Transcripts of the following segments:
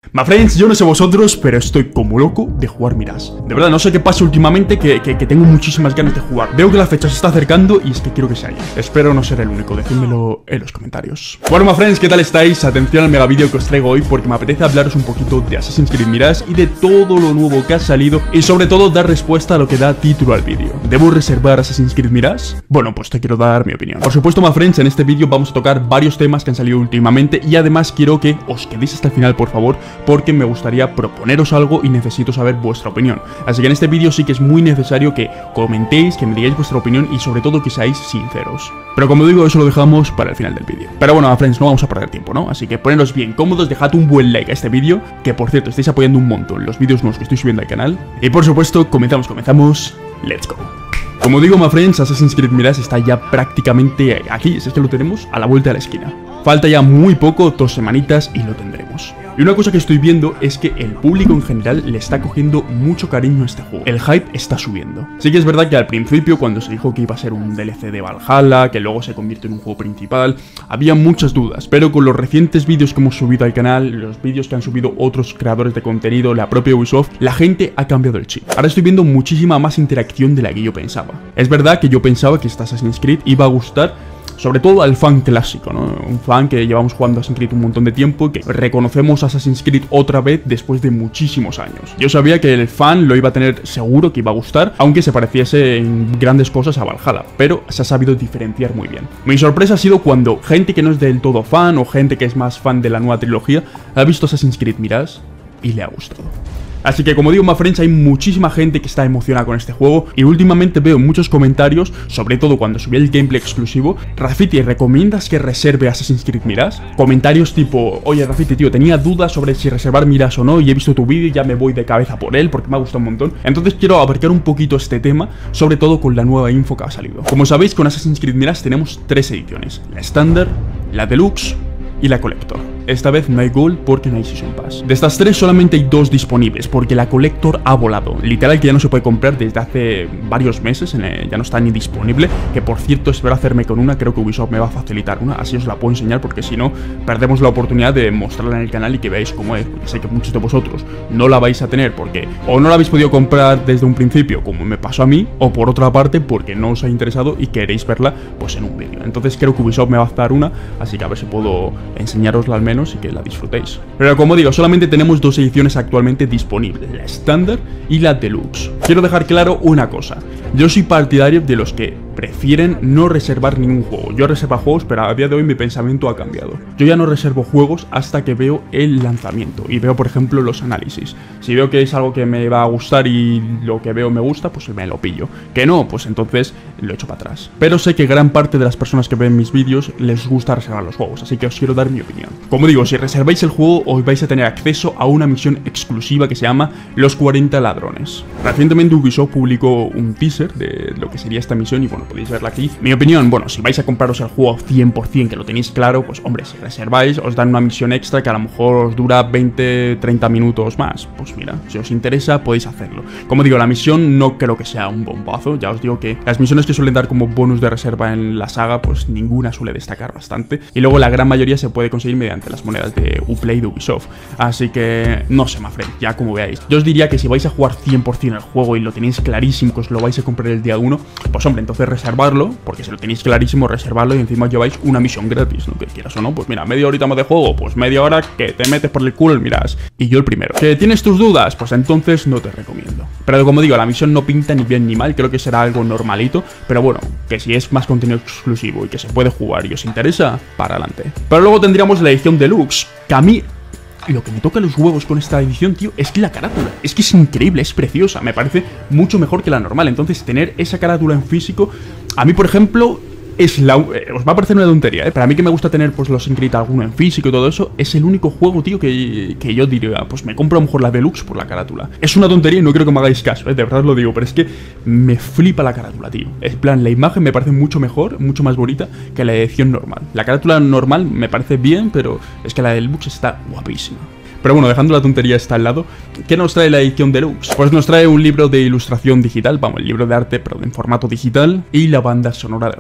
My friends, yo no sé vosotros, pero estoy como loco de jugar Mirage. De verdad, no sé qué pasa últimamente, que tengo muchísimas ganas de jugar. Veo que la fecha se está acercando y es que quiero que se haya. Espero no ser el único, decídmelo en los comentarios. Bueno, my friends, ¿qué tal estáis? Atención al mega vídeo que os traigo hoy porque me apetece hablaros un poquito de Assassin's Creed Mirage y de todo lo nuevo que ha salido y sobre todo dar respuesta a lo que da título al vídeo. ¿Debo reservar Assassin's Creed Mirage? Bueno, pues te quiero dar mi opinión. Por supuesto, my friends, en este vídeo vamos a tocar varios temas que han salido últimamente y además quiero que os quedéis hasta el final, por favor, porque me gustaría proponeros algo y necesito saber vuestra opinión. Así que en este vídeo sí que es muy necesario que comentéis, que me digáis vuestra opinión y sobre todo que seáis sinceros. Pero como digo, eso lo dejamos para el final del vídeo. Pero bueno, friends, no vamos a perder tiempo, ¿no? Así que poneros bien cómodos, dejad un buen like a este vídeo, que por cierto estáis apoyando un montón los vídeos nuevos que estoy subiendo al canal. Y por supuesto, comenzamos, let's go. Como digo, my friends, Assassin's Creed Mirage está ya prácticamente aquí, si es que lo tenemos a la vuelta de la esquina. Falta ya muy poco, 2 semanitas y lo tendremos. Y una cosa que estoy viendo es que el público en general le está cogiendo mucho cariño a este juego. El hype está subiendo. Sí que es verdad que al principio, cuando se dijo que iba a ser un DLC de Valhalla, que luego se convierte en un juego principal, había muchas dudas, pero con los recientes vídeos que hemos subido al canal, los vídeos que han subido otros creadores de contenido, la propia Ubisoft, la gente ha cambiado el chip. Ahora estoy viendo muchísima más interacción de la que yo pensaba. Es verdad que yo pensaba que esta Assassin's Creed iba a gustar sobre todo al fan clásico, ¿no? Un fan que llevamos jugando Assassin's Creed un montón de tiempo, que reconocemos Assassin's Creed otra vez después de muchísimos años. Yo sabía que el fan lo iba a tener seguro, que iba a gustar, aunque se pareciese en grandes cosas a Valhalla, pero se ha sabido diferenciar muy bien. Mi sorpresa ha sido cuando gente que no es del todo fan o gente que es más fan de la nueva trilogía ha visto Assassin's Creed Mirage y le ha gustado. Así que como digo, my friends, hay muchísima gente que está emocionada con este juego y últimamente veo muchos comentarios, sobre todo cuando subí el gameplay exclusivo: Rafiti, ¿recomiendas que reserve Assassin's Creed Mirage? Comentarios tipo: oye Rafiti, tío, tenía dudas sobre si reservar Mirage o no y he visto tu vídeo y ya me voy de cabeza por él porque me ha gustado un montón. Entonces quiero abarcar un poquito este tema, sobre todo con la nueva info que ha salido. Como sabéis, con Assassin's Creed Mirage tenemos 3 ediciones: la Standard, la Deluxe y la Collector. Esta vez no hay Gold porque no hay Season Pass. De estas 3 solamente hay 2 disponibles porque la Collector ha volado. Literal que ya no se puede comprar desde hace varios meses, ya no está ni disponible. Que por cierto, espero hacerme con una, creo que Ubisoft me va a facilitar una, así os la puedo enseñar porque si no, perdemos la oportunidad de mostrarla en el canal y que veáis cómo es. Porque sé que muchos de vosotros no la vais a tener porque o no la habéis podido comprar desde un principio, como me pasó a mí, o por otra parte porque no os ha interesado y queréis verla pues en un vídeo. Entonces creo que Ubisoft me va a dar una, así que a ver si puedo enseñarosla al menos y que la disfrutéis. Pero como digo, solamente tenemos 2 ediciones actualmente disponibles: la Standard y la Deluxe. Quiero dejar claro una cosa: yo soy partidario de los que prefieren no reservar ningún juego. Yo reservo juegos, pero a día de hoy mi pensamiento ha cambiado. Yo ya no reservo juegos hasta que veo el lanzamiento y veo, por ejemplo, los análisis. Si veo que es algo que me va a gustar y lo que veo me gusta, pues me lo pillo. Que no, pues entonces lo echo para atrás. Pero sé que gran parte de las personas que ven mis vídeos les gusta reservar los juegos, así que os quiero dar mi opinión. Como digo, si reserváis el juego, os vais a tener acceso a una misión exclusiva que se llama Los 40 Ladrones. Recientemente Ubisoft publicó un teaser de lo que sería esta misión y bueno, podéis verla aquí. Mi opinión, bueno, si vais a compraros el juego 100%, que lo tenéis claro, pues hombre, si reserváis, os dan una misión extra que a lo mejor os dura 20-30 minutos más. Pues mira, si os interesa, podéis hacerlo. Como digo, la misión no creo que sea un bombazo. Ya os digo que las misiones que suelen dar como bonus de reserva en la saga, pues ninguna suele destacar bastante. Y luego la gran mayoría se puede conseguir mediante las monedas de Uplay de Ubisoft. Así que no sé, my friend, ya como veáis. Yo os diría que si vais a jugar 100% el juego y lo tenéis clarísimo que os lo vais a comprar el día 1, pues hombre, entonces reservarlo, porque si lo tenéis clarísimo, reservarlo y encima lleváis una misión gratis, ¿no? Que quieras o no, pues mira, media horita más de juego, pues media hora que te metes por el culo el Mirage. Y yo el primero. ¿Que tienes tus dudas? Pues entonces no te recomiendo. Pero como digo, la misión no pinta ni bien ni mal, creo que será algo normalito, pero bueno, que si es más contenido exclusivo y que se puede jugar y os interesa, para adelante. Pero luego tendríamos la edición Deluxe, que a mí lo que me toca los huevos con esta edición, tío, es que la carátula, es que es increíble, es preciosa, me parece mucho mejor que la normal. Entonces tener esa carátula en físico, a mí por ejemplo, os va a parecer una tontería, ¿eh? Pero a mí que me gusta tener pues los Assassin's Creed alguno en físico y todo eso, es el único juego, tío, que yo diría, pues me compro a lo mejor la Deluxe por la carátula. Es una tontería y no quiero que me hagáis caso, ¿eh? De verdad os lo digo, pero es que me flipa la carátula, tío. En plan, la imagen me parece mucho mejor, mucho más bonita que la edición normal. La carátula normal me parece bien, pero es que la Deluxe está guapísima. Pero bueno, dejando la tontería esta al lado, ¿qué nos trae la edición Deluxe? Pues nos trae un libro de ilustración digital, vamos, el libro de arte, pero en formato digital, y la banda sonora del juego.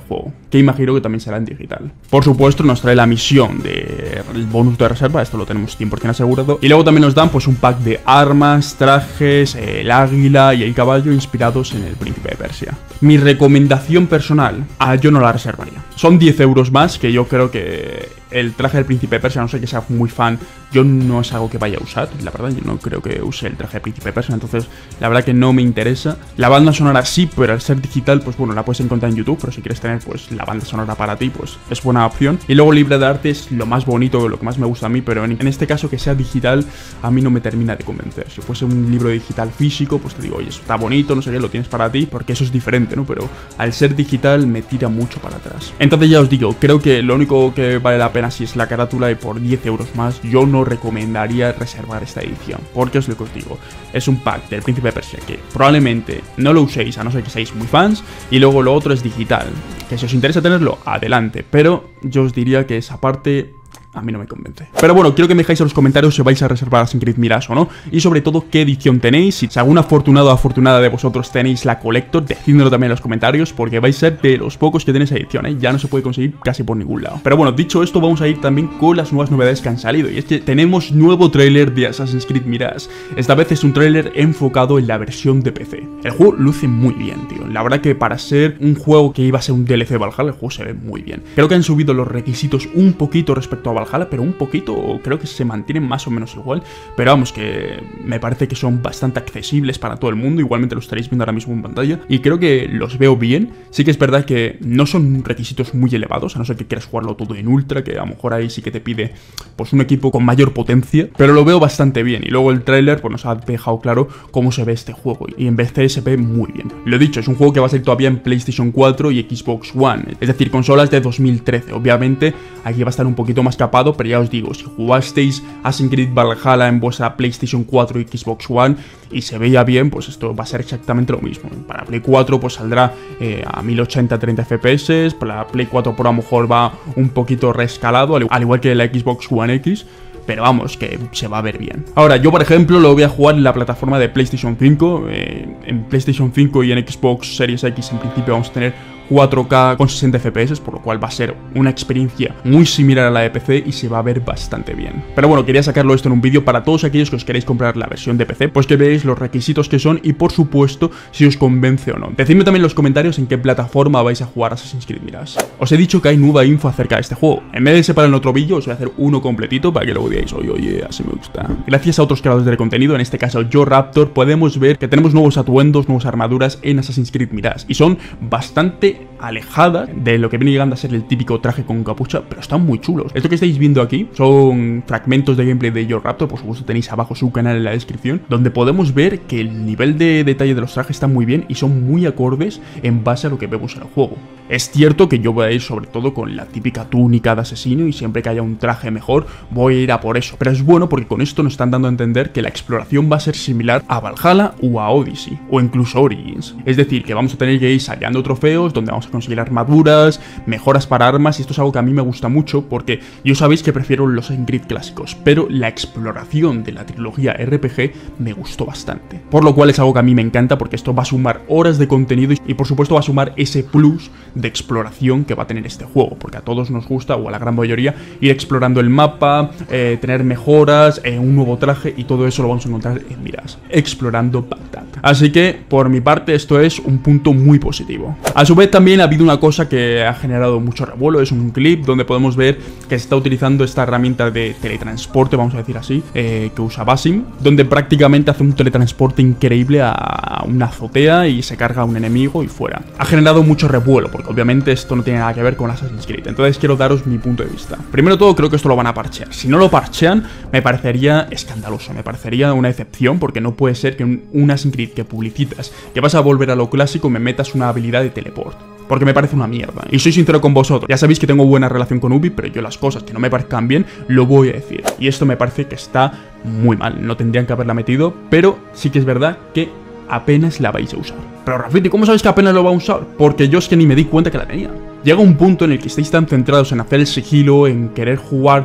que imagino que también será en digital. Por supuesto, nos trae la misión del bonus de reserva, esto lo tenemos 100% asegurado. Y luego también nos dan pues un pack de armas, trajes, el águila y el caballo inspirados en el Príncipe de Persia. Mi recomendación personal, yo no la reservaría. Son 10 euros más, que yo creo que el traje del Príncipe de Persia, no sé que sea muy fan, yo no es algo que vaya a usar, la verdad, yo no creo que use el traje del Príncipe de Persia, entonces la verdad que no me interesa. La banda sonora sí, pero al ser digital, pues bueno, la puedes encontrar en YouTube, pero si quieres tener pues la banda sonora para ti, pues es buena opción. Y luego libre de arte es lo más bonito, lo que más me gusta a mí, pero en este caso que sea digital, a mí no me termina de convencer. Si fuese un libro digital físico, pues te digo, oye, eso está bonito, no sé qué, lo tienes para ti, porque eso es diferente, ¿no? Pero al ser digital me tira mucho para atrás. Entonces ya os digo, creo que lo único que vale la pena si es la carátula, y por 10 euros más, yo no recomendaría reservar esta edición, porque es lo que os digo, es un pack del Príncipe de Persia que probablemente no lo uséis a no ser que seáis muy fans, y luego lo otro es digital, que si os interesa tenerlo, adelante, pero yo os diría que esa parte a mí no me convence. Pero bueno, quiero que me dejáis en los comentarios si vais a reservar Assassin's Creed Mirage o no, y sobre todo qué edición tenéis. Si algún afortunado o afortunada de vosotros tenéis la Collector, decídmelo también en los comentarios, porque vais a ser de los pocos que tenéis esa edición, ¿eh? Ya no se puede conseguir casi por ningún lado. Pero bueno, dicho esto, vamos a ir también con las nuevas novedades que han salido, y es que tenemos nuevo tráiler de Assassin's Creed Mirage. Esta vez es un tráiler enfocado en la versión de PC. El juego luce muy bien, tío. La verdad que para ser un juego que iba a ser un DLC de Valhalla, el juego se ve muy bien. Creo que han subido los requisitos un poquito respecto a Valhalla, pero un poquito, creo que se mantienen más o menos igual, pero vamos, que me parece que son bastante accesibles para todo el mundo. Igualmente lo estaréis viendo ahora mismo en pantalla, y creo que los veo bien. Sí que es verdad que no son requisitos muy elevados, a no ser que quieras jugarlo todo en ultra, que a lo mejor ahí sí que te pide pues un equipo con mayor potencia, pero lo veo bastante bien. Y luego el tráiler pues nos ha dejado claro cómo se ve este juego, y en PC se ve muy bien. Lo dicho, es un juego que va a salir todavía en PlayStation 4 y Xbox One, es decir, consolas de 2013. Obviamente aquí va a estar un poquito más capado, pero ya os digo, si jugasteis Assassin's Creed Valhalla en vuestra PlayStation 4 y Xbox One y se veía bien, pues esto va a ser exactamente lo mismo. Para Play 4 pues saldrá a 1080 30 FPS, para la Play 4 Pro a lo mejor va un poquito rescalado, al igual que la Xbox One X, pero vamos, que se va a ver bien. Ahora, yo por ejemplo lo voy a jugar en la plataforma de PlayStation 5, en PlayStation 5 y en Xbox Series X en principio vamos a tener 4K con 60 FPS, por lo cual va a ser una experiencia muy similar a la de PC y se va a ver bastante bien. Pero bueno, quería sacarlo esto en un vídeo para todos aquellos que os queréis comprar la versión de PC, pues que veáis los requisitos que son y por supuesto si os convence o no. Decidme también en los comentarios en qué plataforma vais a jugar Assassin's Creed Mirage. Os he dicho que hay nueva info acerca de este juego. En vez de separar en otro vídeo, os voy a hacer uno completito para que luego digáis, oye, así me gusta. Gracias a otros creadores de contenido, en este caso yo Raptor, podemos ver que tenemos nuevos atuendos, nuevas armaduras en Assassin's Creed Mirage, y son bastante alejadas de lo que viene llegando a ser el típico traje con capucha, pero están muy chulos. Esto que estáis viendo aquí son fragmentos de gameplay de Yo Raptor, por supuesto tenéis abajo su canal en la descripción, donde podemos ver que el nivel de detalle de los trajes está muy bien y son muy acordes en base a lo que vemos en el juego. Es cierto que yo voy a ir sobre todo con la típica túnica de asesino, y siempre que haya un traje mejor voy a ir a por eso, pero es bueno porque con esto nos están dando a entender que la exploración va a ser similar a Valhalla o a Odyssey o incluso Origins, es decir, que vamos a tener que ir saqueando trofeos donde vamos a conseguir armaduras, mejoras para armas, y esto es algo que a mí me gusta mucho porque yo sabéis que prefiero los Assassin's Creed clásicos, pero la exploración de la trilogía RPG me gustó bastante, por lo cual es algo que a mí me encanta porque esto va a sumar horas de contenido y por supuesto va a sumar ese plus de exploración que va a tener este juego, porque a todos nos gusta, o a la gran mayoría, ir explorando el mapa, tener mejoras, un nuevo traje, y todo eso lo vamos a encontrar en Mirage, explorando Bagdad. Así que, por mi parte, esto es un punto muy positivo. A su vez, también ha habido una cosa que ha generado mucho revuelo, es un clip donde podemos ver que se está utilizando esta herramienta de teletransporte, vamos a decir así, que usa Basim, donde prácticamente hace un teletransporte increíble a una azotea y se carga a un enemigo y fuera. Ha generado mucho revuelo, porque obviamente esto no tiene nada que ver con Assassin's Creed, entonces quiero daros mi punto de vista. Primero de todo, creo que esto lo van a parchear. Si no lo parchean, me parecería escandaloso, me parecería una excepción, porque no puede ser que un Assassin's Creed que publicitas que vas a volver a lo clásico me metas una habilidad de teleport, porque me parece una mierda. Y soy sincero con vosotros, ya sabéis que tengo buena relación con Ubi, pero yo las cosas que no me parezcan bien, lo voy a decir. Y esto me parece que está muy mal, no tendrían que haberla metido, pero sí que es verdad que apenas la vais a usar. Pero Rafiti, ¿cómo sabéis que apenas lo va a usar? Porque yo es que ni me di cuenta que la tenía. Llega un punto en el que estáis tan centrados en hacer el sigilo, en querer jugar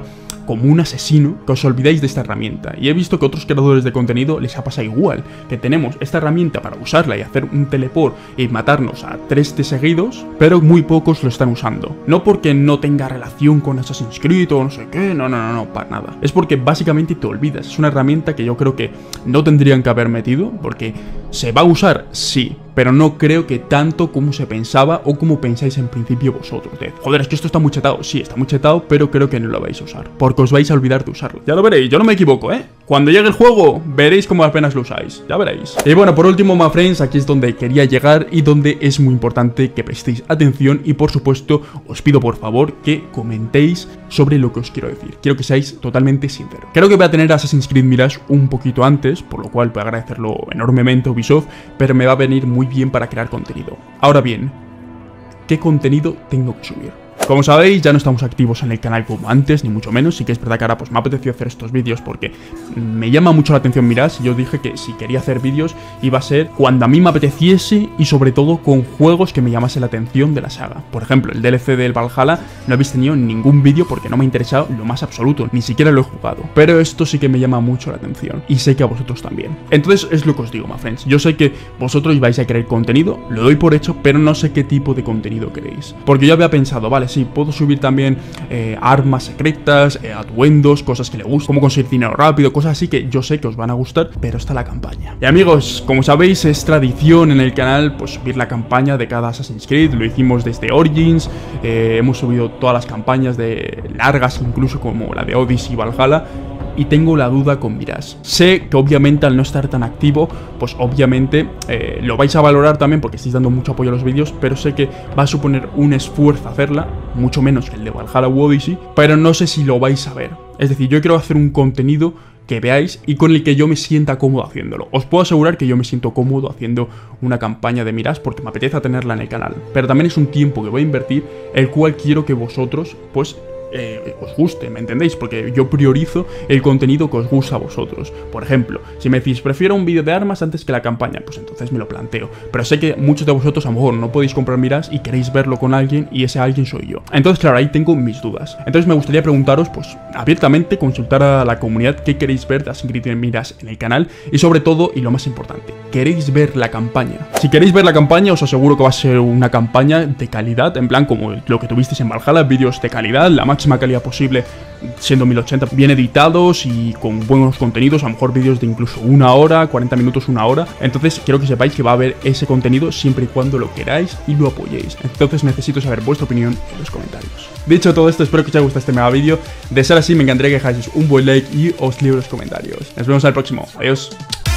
como un asesino que os olvidéis de esta herramienta. Y he visto que otros creadores de contenido les ha pasado igual, que tenemos esta herramienta para usarla y hacer un teleport y matarnos a 3 de seguidos, pero muy pocos lo están usando. No porque no tenga relación con Assassin's Creed o no sé qué, no, para nada. Es porque básicamente te olvidas. Es una herramienta que yo creo que no tendrían que haber metido, porque se va a usar, sí, pero no creo que tanto como se pensaba o como pensáis en principio vosotros. Joder, es que esto está muy chetado. Sí, está muy chetado, pero creo que no lo vais a usar, porque os vais a olvidar de usarlo. Ya lo veréis, yo no me equivoco, ¿eh? Cuando llegue el juego, veréis cómo apenas lo usáis. Ya veréis. Y bueno, por último, my friends, aquí es donde quería llegar y donde es muy importante que prestéis atención y, por supuesto, os pido por favor que comentéis sobre lo que os quiero decir. Quiero que seáis totalmente sinceros. Creo que voy a tener Assassin's Creed Mirage un poquito antes, por lo cual voy a agradecerlo enormemente a Ubisoft, pero me va a venir muy bien para crear contenido. Ahora bien, ¿qué contenido tengo que subir? Como sabéis, ya no estamos activos en el canal como antes, ni mucho menos. Sí que es verdad que ahora pues me ha apetecido hacer estos vídeos porque me llama mucho la atención Mirage. Y yo dije que si quería hacer vídeos iba a ser cuando a mí me apeteciese y sobre todo con juegos que me llamase la atención de la saga. Por ejemplo, el DLC del Valhalla no habéis tenido ningún vídeo porque no me ha interesado lo más absoluto, ni siquiera lo he jugado. Pero esto sí que me llama mucho la atención y sé que a vosotros también. Entonces es lo que os digo, my friends. Yo sé que vosotros vais a querer contenido, lo doy por hecho, pero no sé qué tipo de contenido queréis. Porque yo había pensado, vale, sí, puedo subir también armas secretas, atuendos, cosas que le gustan, cómo conseguir dinero rápido, cosas así que yo sé que os van a gustar, pero está la campaña. Y amigos, como sabéis, es tradición en el canal pues subir la campaña de cada Assassin's Creed. Lo hicimos desde Origins, hemos subido todas las campañas de largas, incluso como la de Odyssey y Valhalla. Y tengo la duda con Mirage. Sé que obviamente al no estar tan activo, pues obviamente lo vais a valorar también porque estáis dando mucho apoyo a los vídeos, pero sé que va a suponer un esfuerzo hacerla, mucho menos que el de Valhalla u Odyssey, pero no sé si lo vais a ver. Es decir, yo quiero hacer un contenido que veáis y con el que yo me sienta cómodo haciéndolo. Os puedo asegurar que yo me siento cómodo haciendo una campaña de Mirage porque me apetece tenerla en el canal, pero también es un tiempo que voy a invertir, el cual quiero que vosotros, pues, os guste, ¿me entendéis? Porque yo priorizo el contenido que os gusta a vosotros. Por ejemplo, si me decís, prefiero un vídeo de armas antes que la campaña, pues entonces me lo planteo. Pero sé que muchos de vosotros a lo mejor no podéis comprar Mirage y queréis verlo con alguien y ese alguien soy yo. Entonces, claro, ahí tengo mis dudas. Entonces me gustaría preguntaros, pues, abiertamente, consultar a la comunidad qué queréis ver de Assassin's Creed Mirage en el canal y sobre todo, y lo más importante, ¿queréis ver la campaña? Si queréis ver la campaña, os aseguro que va a ser una campaña de calidad, en plan como lo que tuvisteis en Valhalla, vídeos de calidad, la máxima calidad posible, siendo 1080, bien editados y con buenos contenidos, a lo mejor vídeos de incluso 1 hora, 40 minutos, 1 hora. Entonces quiero que sepáis que va a haber ese contenido siempre y cuando lo queráis y lo apoyéis. Entonces necesito saber vuestra opinión en los comentarios. Dicho todo esto, espero que os haya gustado este mega vídeo. De ser así, me encantaría que dejáis un buen like y os leo los comentarios. Nos vemos al próximo. Adiós.